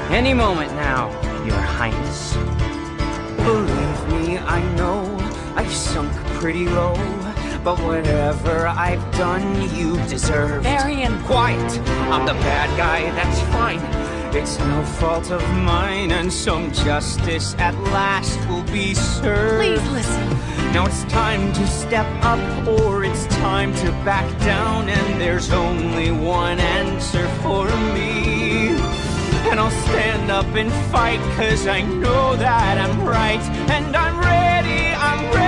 Any moment now, Your Highness. Believe me, I know I've sunk pretty low, but whatever I've done, you deserve. Varian! Quiet! I'm the bad guy, that's fine. It's no fault of mine, and some justice at last will be served. Please listen. Now it's time to step up, or it's time to back down, and there's only one answer for me. And I'll stand up and fight, 'cause I know that I'm right, and I'm ready,